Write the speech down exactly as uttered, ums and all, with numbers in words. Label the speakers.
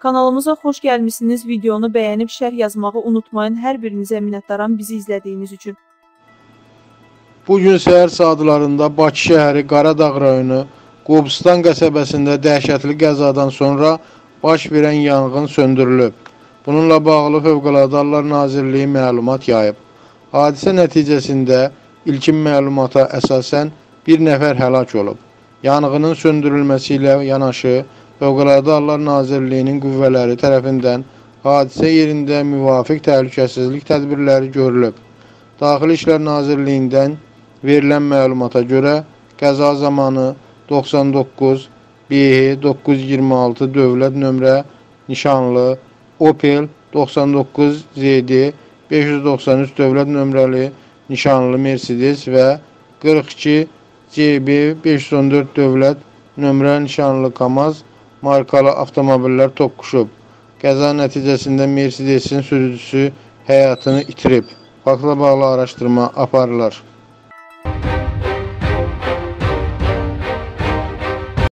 Speaker 1: Kanalımıza xoş gəlmişsiniz. Videonu bəyənib şərh yazmağı unutmayın. Hər birinizə minnətdaram bizi izlədiyiniz üçün.
Speaker 2: Bugün səhər saatlarında Bakı şəhəri Qaradağ rayonu Qobustan qəsəbəsində dəhşətli qəzadan sonra baş verən yanğın söndürülüb. Bununla bağlı Fövqəladə Hallar Nazirliyi məlumat yayıb. Hadisə nəticəsində ilkin məlumata əsasən bir nəfər həlak olub. Yanğının söndürülməsi ilə yanaşı Fövqəladə Hallar Nazirliyinin qüvvələri tərəfindən hadisə yerində müvafiq təhlükəsizlik tədbirləri görülüb. Daxili İşlər Nazirliyindən verilən məlumata görə qəza zamanı doxsan doqquz B H doqquz yüz iyirmi altı dövlət nömrə nişanlı Opel doxsan doqquz Z D beş yüz doxsan üç dövlət nömrəli nişanlı Mercedes və qırx iki C B beş yüz on dörd dövlət nömrə nişanlı Kamaz markalı avtomobillər toqquşub. Qəza nəticəsində Mercedesin sürücüsü həyatını itirib. Faktla bağlı araşdırma aparılır.